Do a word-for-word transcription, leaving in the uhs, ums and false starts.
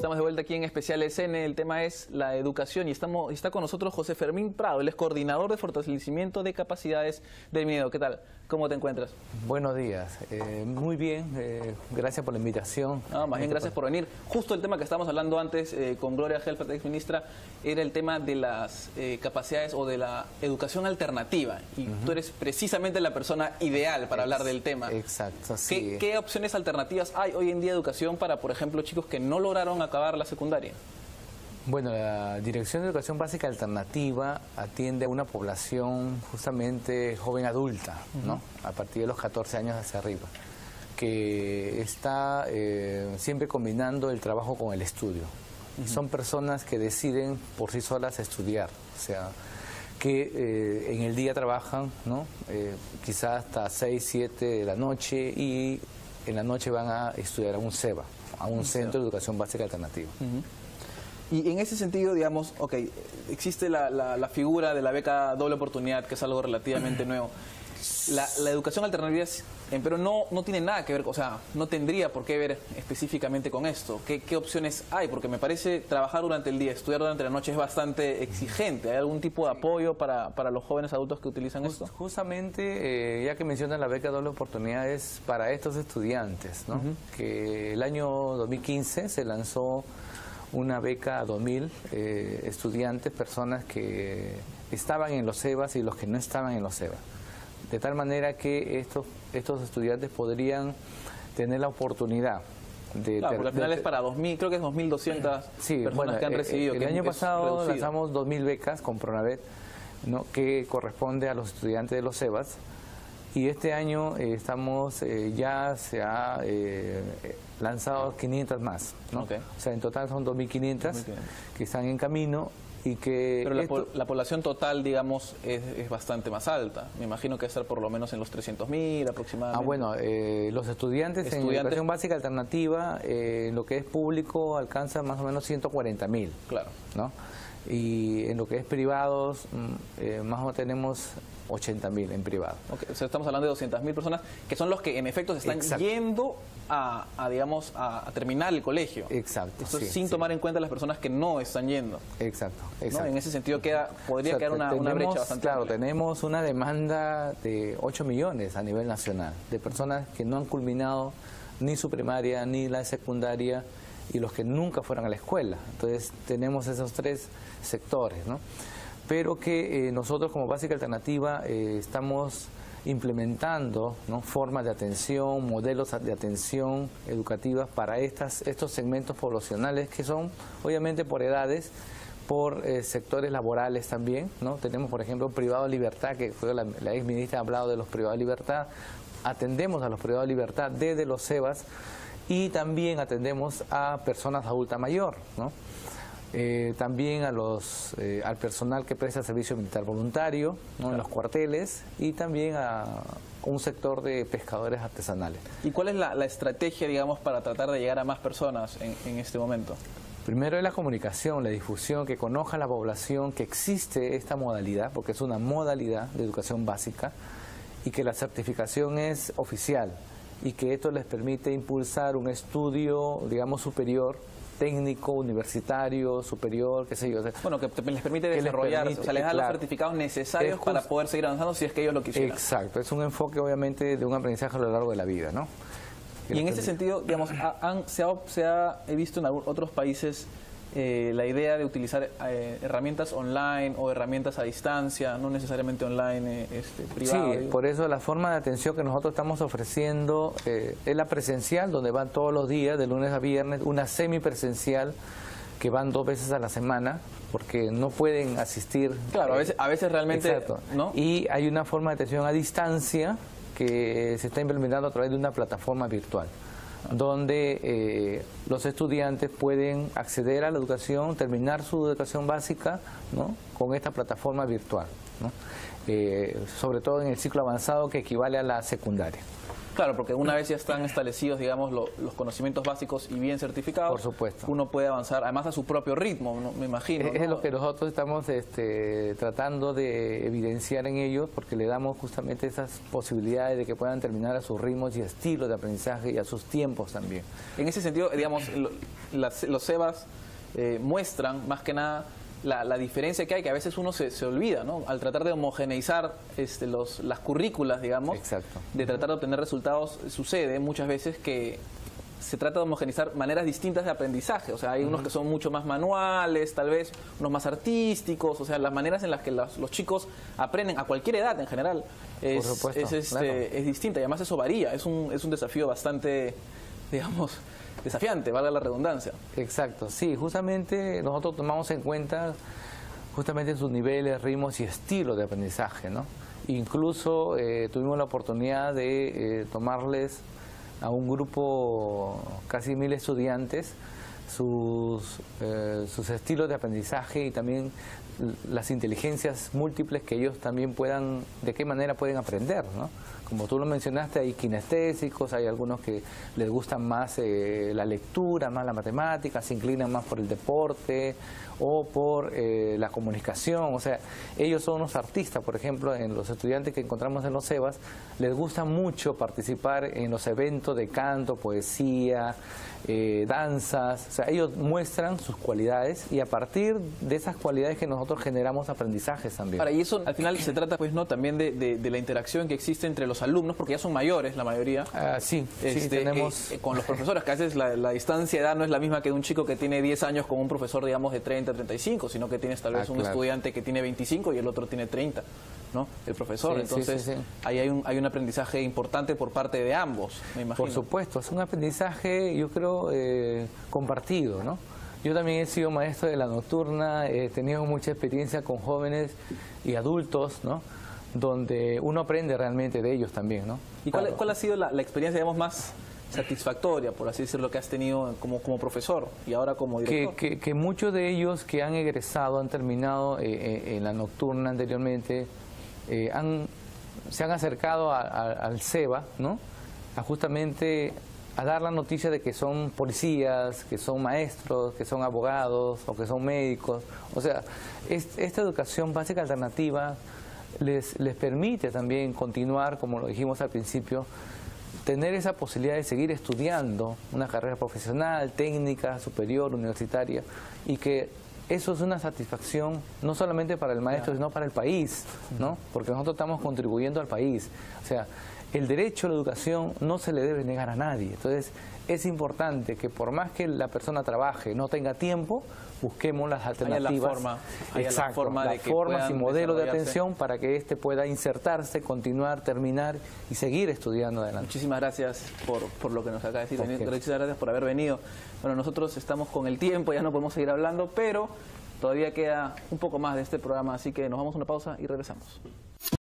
Estamos de vuelta aquí en Especial Escena. El tema es la educación y estamos, está con nosotros José Fermín Prado. Él es coordinador de fortalecimiento de capacidades del miedo. ¿Qué tal? ¿Cómo te encuentras? Buenos días. Eh, muy bien. Eh, gracias por la invitación. No, más bien gracias por venir. Justo el tema que estábamos hablando antes eh, con Gloria Helfert, ex ministra, era el tema de las eh, capacidades o de la educación alternativa. Y uh-huh. tú eres precisamente la persona ideal para Ex hablar del tema. Exacto, sí. ¿Qué, ¿Qué opciones alternativas hay hoy en día de educación para, por ejemplo, chicos que no lograron acabar la secundaria? Bueno, la Dirección de Educación Básica Alternativa atiende a una población justamente joven adulta, uh-huh. ¿no? A partir de los catorce años hacia arriba, que está eh, siempre combinando el trabajo con el estudio. Uh-huh. Son personas que deciden por sí solas estudiar, o sea, que eh, en el día trabajan, ¿no? Eh, quizás hasta seis, siete de la noche y en la noche van a estudiar a un C E B A, a un uh-huh. Centro de Educación Básica Alternativa. Uh-huh. Y en ese sentido, digamos, ok, existe la, la, la figura de la beca doble oportunidad, que es algo relativamente nuevo. La, la educación alternativa, pero no, no tiene nada que ver, o sea, no tendría por qué ver específicamente con esto. ¿Qué, qué opciones hay? Porque me parece trabajar durante el día, estudiar durante la noche es bastante exigente. ¿Hay algún tipo de apoyo para, para los jóvenes adultos que utilizan Just, esto? Justamente, eh, ya que mencionan la beca doble oportunidad, es para estos estudiantes, ¿no? Uh-huh. Que el año dos mil quince se lanzó una beca a dos mil eh, estudiantes, personas que estaban en los C E B As y los que no estaban en los C E B A. De tal manera que estos, estos estudiantes podrían tener la oportunidad de... Claro, porque al final de, es para dos mil, creo que es dos mil doscientas sí, personas bueno, que han recibido. El que año pasado reducido. lanzamos dos mil becas con Pronavet, ¿no? Que corresponde a los estudiantes de los C E B As. Y este año eh, estamos, eh, ya se ha eh, lanzado quinientas más, ¿no? Okay. O sea, en total son dos mil quinientas que están en camino y que... Pero la, esto... po la población total, digamos, es, es bastante más alta. Me imagino que debe estar por lo menos en los trescientos mil aproximadamente. Ah, bueno, eh, los estudiantes, estudiantes en educación básica alternativa, eh, en lo que es público, alcanza más o menos ciento cuarenta mil. Claro. ¿No? Y en lo que es privados, eh, más o menos tenemos ochenta mil en privado. Okay, o sea, estamos hablando de doscientas mil personas que son los que en efecto se están Exacto. yendo a, a digamos, a, a terminar el colegio. Exacto. Esto sí, es sin sí. tomar en cuenta las personas que no están yendo. Exacto. exacto. ¿No? En ese sentido queda, podría o sea, quedar una, tenemos, una brecha bastante Claro, amplia. Tenemos una demanda de ocho millones a nivel nacional, de personas que no han culminado ni su primaria ni la secundaria y los que nunca fueron a la escuela. Entonces tenemos esos tres sectores, ¿no? Pero que eh, nosotros como Básica Alternativa eh, estamos implementando, ¿no? formas de atención, modelos de atención educativa para estas, estos segmentos poblacionales que son obviamente por edades, por eh, sectores laborales también, ¿no? Tenemos por ejemplo Privado Libertad, que fue la, la ex ministra ha hablado de los privados de libertad, atendemos a los privados de libertad desde los C E B As y también atendemos a personas adulta mayor, ¿no? Eh, también a los, eh, al personal que presta servicio militar voluntario, ¿no? Claro. En los cuarteles y también a un sector de pescadores artesanales. ¿Y cuál es la, la estrategia, digamos, para tratar de llegar a más personas en, en este momento? Primero es la comunicación, la difusión, que conozca la población que existe esta modalidad, porque es una modalidad de educación básica y que la certificación es oficial y que esto les permite impulsar un estudio, digamos, superior, técnico, universitario, superior, qué sé yo. Bueno, que les permite desarrollar, les permite, o sea, les da claro, los certificados necesarios para poder seguir avanzando si es que ellos lo quisieran. Exacto, es un enfoque obviamente de un aprendizaje a lo largo de la vida, ¿no? Y en ese sentido, digamos, han, se, ha, se ha he visto en otros países eh, la idea de utilizar eh, herramientas online o herramientas a distancia, no necesariamente online, eh, este, privado. Sí, digo. Por eso la forma de atención que nosotros estamos ofreciendo eh, es la presencial, donde van todos los días, de lunes a viernes, una semipresencial que van dos veces a la semana, porque no pueden asistir. Claro, a veces, a veces realmente, exacto, ¿no? Y hay una forma de atención a distancia que se está implementando a través de una plataforma virtual, donde eh, los estudiantes pueden acceder a la educación, terminar su educación básica, ¿no? Con esta plataforma virtual, ¿no? Eh, sobre todo en el ciclo avanzado que equivale a la secundaria. Claro, porque una vez ya están establecidos, digamos, lo- los conocimientos básicos y bien certificados, Por supuesto. uno puede avanzar, además a su propio ritmo, ¿no? Me imagino. Es, es ¿no? lo que nosotros estamos este, tratando de evidenciar en ellos, porque le damos justamente esas posibilidades de que puedan terminar a sus ritmos y estilos de aprendizaje y a sus tiempos también. En ese sentido, digamos, lo- las- los SEBAs eh, muestran más que nada la, la diferencia que hay, que a veces uno se, se olvida, ¿no? Al tratar de homogeneizar este, los, las currículas, digamos, Exacto. de tratar de obtener resultados, sucede muchas veces que se trata de homogeneizar maneras distintas de aprendizaje. O sea, hay unos que son mucho más manuales, tal vez, unos más artísticos, o sea, las maneras en las que las- los chicos aprenden a cualquier edad en general es, supuesto, es, este, claro. es distinta y además eso varía, es un, es un desafío bastante, digamos, desafiante, valga la redundancia. Exacto, sí, justamente nosotros tomamos en cuenta justamente sus niveles, ritmos y estilos de aprendizaje, ¿no? Incluso eh, tuvimos la oportunidad de eh, tomarles a un grupo, casi mil estudiantes, sus, eh, sus estilos de aprendizaje y también las inteligencias múltiples que ellos también puedan, de qué manera pueden aprender, ¿no? Como tú lo mencionaste, hay kinestésicos, hay algunos que les gustan más eh, la lectura, más la matemática, se inclinan más por el deporte o por eh, la comunicación. O sea, ellos son unos artistas, por ejemplo, en los estudiantes que encontramos en los SEBAs, les gusta mucho participar en los eventos de canto, poesía, eh, danzas. O sea, ellos muestran sus cualidades y a partir de esas cualidades que nosotros generamos aprendizajes también. Ahora, y eso al final se trata, pues, ¿no? También de, de- de la interacción que existe entre los alumnos, porque ya son mayores la mayoría, Ah, sí, sí, este, tenemos... eh, eh, con los profesores, que a veces la, la distancia de edad no es la misma que de un chico que tiene diez años con un profesor, digamos, de treinta, treinta y cinco, sino que tienes tal Ah, vez un claro. estudiante que tiene veinticinco y el otro tiene treinta, ¿no? El profesor. Sí, sí, Entonces, sí, sí. ahí hay un, hay un aprendizaje importante por parte de ambos, me imagino. Por supuesto, es un aprendizaje, yo creo, eh, compartido, ¿no? Yo también he sido maestro de la nocturna, he tenido mucha experiencia con jóvenes y adultos, ¿no? Donde uno aprende realmente de ellos también, ¿no? ¿Y cuál, Claro. cuál ha sido la, la experiencia, digamos, más satisfactoria, por así decirlo, que has tenido como, como profesor y ahora como Que, director? que- que muchos de ellos que han egresado, han terminado eh, eh, en la nocturna anteriormente, eh, han, se han acercado a- a- al SEBA, ¿no? A justamente a dar la noticia de que son policías, que son maestros, que son abogados o que son médicos. O sea, es- esta educación básica alternativa les, les permite también continuar, como lo dijimos al principio, tener esa posibilidad de seguir estudiando una carrera profesional, técnica, superior, universitaria, y que eso es una satisfacción no solamente para el maestro, sino para el país, ¿no? Porque nosotros estamos contribuyendo al país. O sea, el derecho a la educación no se le debe negar a nadie. Entonces, es importante que por más que la persona trabaje, no tenga tiempo, busquemos las Haya la alternativas. forma, haya la Exacto, forma de las que formas y puedan modelos de desarrollarse. atención para que éste pueda insertarse, continuar, terminar y seguir estudiando adelante. Muchísimas gracias por, por lo que nos acaba de decir. Ok. Muchas gracias por haber venido. Bueno, nosotros estamos con el tiempo, ya no podemos seguir hablando, pero todavía queda un poco más de este programa, así que nos vamos a una pausa y regresamos.